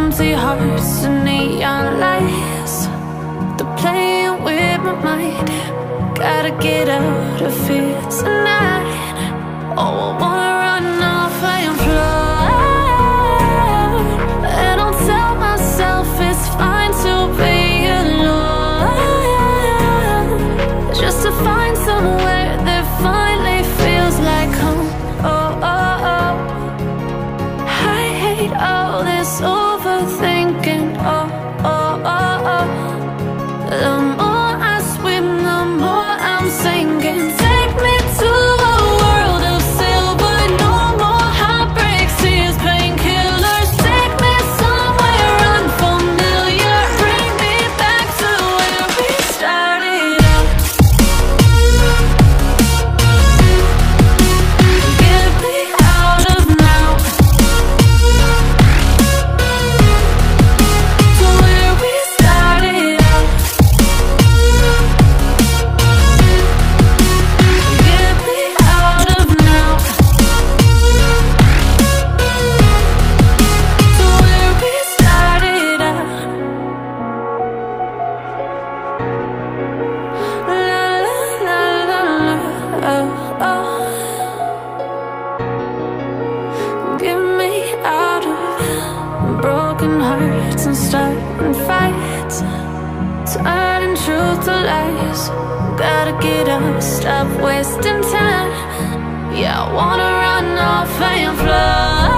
empty hearts and neon lights. They're playing with my mind. Gotta get out of here tonight. Oh, I wanna run off and fly. And I'll tell myself it's fine to be alone, just to find somewhere that finally feels like home. Oh, oh, oh. I hate all this overthinking. Oh, oh, oh, oh. The more I swim, the more I'm sinking. Take me to a world of silver. No more heartbreaks, tears, painkillers. Take me somewhere unfamiliar. Bring me back to where we started out. Get me out of now, to where we started out. Get me out of now, to where we started out. La la la la la, oh, oh. Get me out of broken hearts and starting fights, turning truth to lies. Gotta get up, stop wasting time. Yeah, I wanna run off and fly.